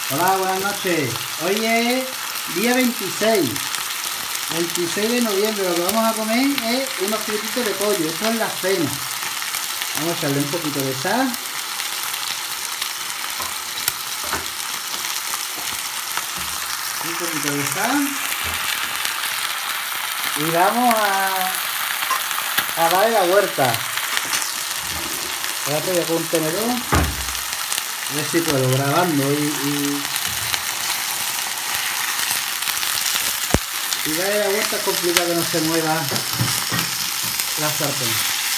Hola, buenas noches. Hoy es día 26 de noviembre. Lo que vamos a comer es unos filetitos de pollo. Esto es la cena. Vamos a echarle un poquito de sal. Un poquito de sal. Y vamos a darle la vuelta. Ahora te voy a poner un tenedor. A ver si puedo grabando y darle la vuelta. Es complicado que no se mueva la sartén.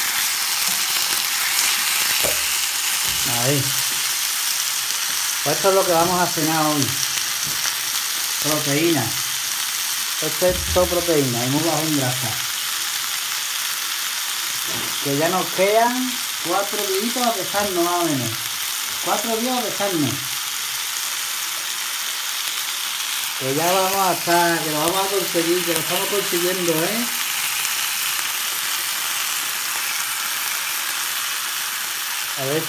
Ahí. Pues esto es lo que vamos a cenar hoy. Proteína. Esto es todo proteína y muy bajo en grasa. Que ya nos quedan 4 días a pesarnos más o menos. 4 días a pesarnos. Que ya vamos a estar, que lo vamos a conseguir, que lo estamos consiguiendo, A ver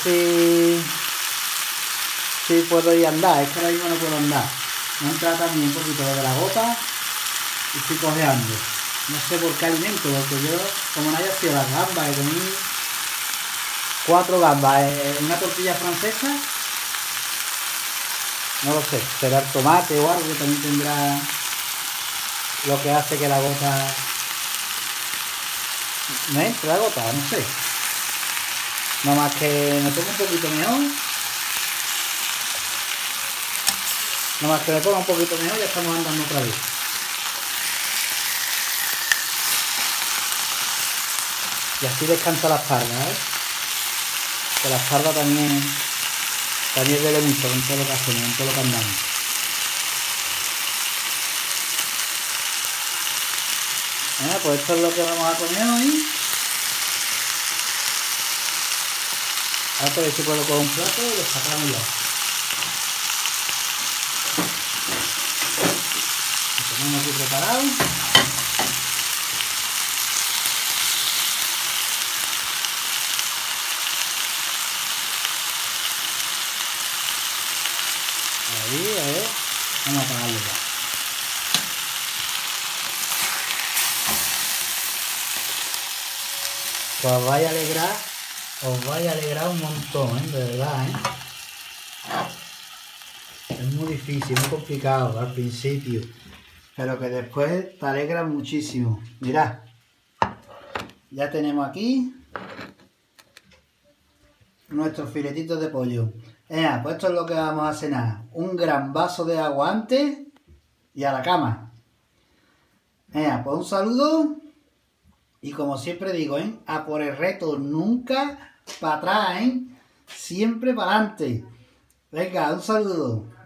si puedo ir a andar. Es que ahora mismo no puedo andar. Me han tratado también un poquito de la gota y estoy cojeando. No sé por qué alimento, porque yo, como no haya sido las gambas, he comido 4 gambas en una tortilla francesa. No lo sé, será el tomate o algo que también tendrá lo que hace que la gota me entre la gota, no sé. Nada más que me ponga un poquito mejor. Nada más que me ponga un poquito mejor, ya estamos andando otra vez. Y así descansa la espalda, que la espalda también duele mucho con todo lo que hacemos, con todo lo que andamos. Pues esto es lo que vamos a comer hoy. Ahora te voy a ver si puedo coger un plato y lo sacamos ya. Lo tenemos aquí preparado. Ahí, a ver. Vamos a apagarlo ya. Pues os vais a alegrar un montón, de verdad, Es muy difícil, muy complicado al principio, pero que después te alegra muchísimo. Mirad, ya tenemos aquí nuestros filetitos de pollo. Pues esto es lo que vamos a cenar. Un gran vaso de agua antes y a la cama. Pues un saludo. Y como siempre digo, a por el reto, nunca para atrás, siempre para adelante. Venga, un saludo.